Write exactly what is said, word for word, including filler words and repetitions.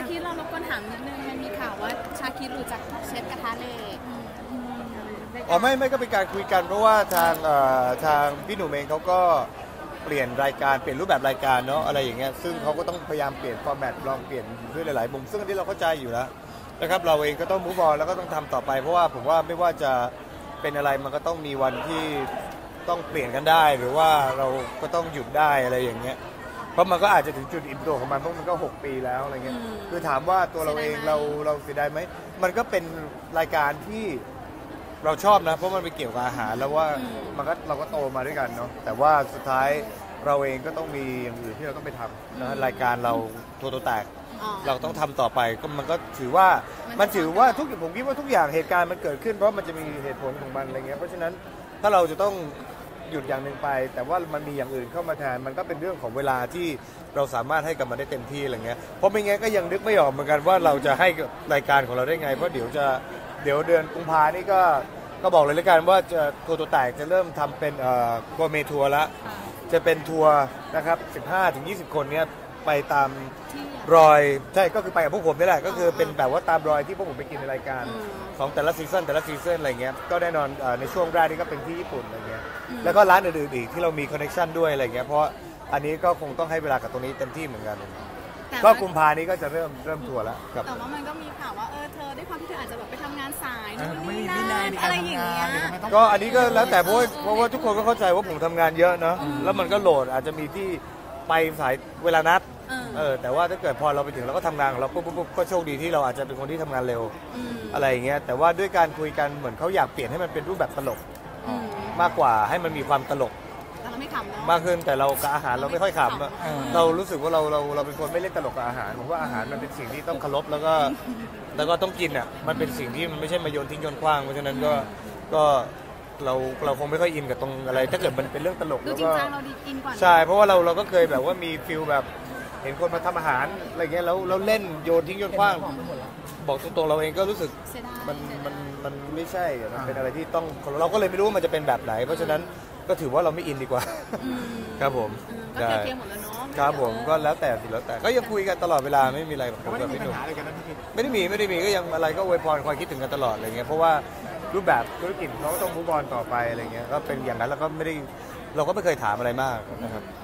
คิดเรารบกวนถามนิดนึงมันมีข่าวว่าชาคิดรู้จักเชฟกระทะเหล็กอ๋อไม่ไม่ก็เป็นการคุยกันเพราะว่าทางทางพี่หนุ่มเองเขาก็เปลี่ยนรายการเปลี่ยนรูปแบบรายการเนาะอะไรอย่างเงี้ยซึ่งเขาก็ต้องพยายามเปลี่ยนฟอร์แมตลองเปลี่ยนด้วยหลายๆมุมซึ่งอันนี้เราเข้าใจอยู่แล้วนะครับเราเองก็ต้องมูฟออนแล้วก็ต้องทำต่อไปเพราะว่าผมว่าไม่ว่าจะเป็นอะไรมันก็ต้องมีวันที่ต้องเปลี่ยนกันได้หรือว่าเราก็ต้องหยุดได้อะไรอย่างเงี้ยเพราะมันก็อาจจะถึงจุดอิ่มตัวของมันเพราะมันก็หกปีแล้วอะไรเงี้ยคือถามว่าตัวเราเองเราเราเสียดายไหมมันก็เป็นรายการที่เราชอบนะเพราะมันไปเกี่ยวกับอาหารแล้วว่ามันก็เราก็โตมาด้วยกันเนาะแต่ว่าสุดท้ายเราเองก็ต้องมีอย่างอื่นที่เราต้องไปทำนะรายการเราตัวโตแตกเราต้องทำต่อไปก็มันก็ถือว่ามันถือว่าทุกอย่างผมคิดว่าทุกอย่างเหตุการณ์มันเกิดขึ้นเพราะมันจะมีเหตุผลของมันอะไรเงี้ยเพราะฉะนั้นถ้าเราจะต้องหยุดอย่างหนึ่งไปแต่ว่ามันมีอย่างอื่นเข้ามาแทนมันก็เป็นเรื่องของเวลาที่เราสามารถให้กับมันได้เต็มที่อะไรเงี้ยเพราะไม่งั้นก็ยังนึกไม่ออกเหมือนกันว่าเราจะให้รายการของเราได้ไงเพราะเดี๋ยวจะเดี๋ยวเดือนกุมภานี่ก็ก็บอกเลยแล้วกันว่าจะทัวร์ตัวแตกจะเริ่มทำเป็นเอ่อโกเมทัวร์ละจะเป็นทัวร์นะครับ สิบห้าถึงยี่สิบ คนเนี้ยไปตามรอยใช่ก็คือไปกับพวกผมนี่แหละก็คือเป็นแบบว่าตามรอยที่พวกผมไปกินในรายการของแต่ละซีซั่นแต่ละซีซั่นอะไรเงี้ยก็แน่นอนในช่วงแรกนี่ก็เป็นที่ญี่ปุ่นอะไรเงี้ยแล้วก็ร้านอื่นๆอีกที่เรามีคอนเนคชั่นด้วยอะไรเงี้ยเพราะอันนี้ก็คงต้องให้เวลากับตรงนี้เต็มที่เหมือนกันก็กุมภานี้ก็จะเริ่มเริ่มทัวร์แล้วครับแต่ว่ามันก็มีข่าวว่าเออเธอด้วยความที่เธออาจจะแบบไปทำงานสายนู่นนี่นั่นอะไรอย่างเงี้ยก็อันนี้ก็แล้วแต่เพราะว่าเพราะว่าทุกคนก็เข้าใจว่าผมทำงานเยอะเนาะแล้วมันก็โหลดอาจจะมีที่ไปสายเวลานัดเออแต่ว่าถ้าเกิดพอเราไปถึงเราก็ทำงานของเราปุ๊บปุ๊บก็โชคดีที่เราอาจจะเป็นคนที่ทำงานเร็วอะไรอย่างเงี้ยแต่ว่าด้วยการคุยกันเหมือนเขาอยากเปลี่ยนให้มันเป็นรูปแบบตลกมากกว่าให้มันมีความตลกมากขึ้นแต่เรากับอาหารเราไม่ค่อยขำเรารู้สึกว่าเราเราเราเป็นคนไม่เล่นตลกกับอาหารผมว่าอาหารมันเป็นสิ่งที่ต้องเคารพแล้วก็แล้วก็ต้องกินอ่ะมันเป็นสิ่งที่มันไม่ใช่มาโยนทิ้งโยนขว้างเพราะฉะนั้นก็ก็เราเราคงไม่ค่อยอินกับตรงอะไรถ้าเกิดมันเป็นเรื่องตลกแล้วก็ใช่เพราะว่าเราเราก็เคยแบบว่ามีฟิลแบบเห็นคนมาทำอาหารอะไรเงี้ยแล้วเราเล่นโยนทิ้งโยนขว้างบอกตรงๆเราเองก็รู้สึกมันมันมันไม่ใช่มันเป็นอะไรที่ต้องเราก็เลยไม่รู้ว่ามันจะเป็นแบบไหนเพราะฉะนั้นก็ถือว่าเราไม่อินดีกว่าครับผมก็เคลียร์หมดแล้วเนาะครับผมก็แล้วแต่สิแล้วแต่ก็ยังคุยกันตลอดเวลาไม่มีอะไรผมกับพี่หนุ่มไม่ได้มีไม่ได้มีก็ยังอะไรก็อวยพรคอยคิดถึงกันตลอดอะไรเงี้ยเพราะว่ารูปแบบธุรกิจเขาก็ต้องมูฟออนต่อไปอะไรเงี้ยก็เป็นอย่างนั้นแล้วก็ไม่ได้เราก็ไม่เคยถามอะไรมากนะครับ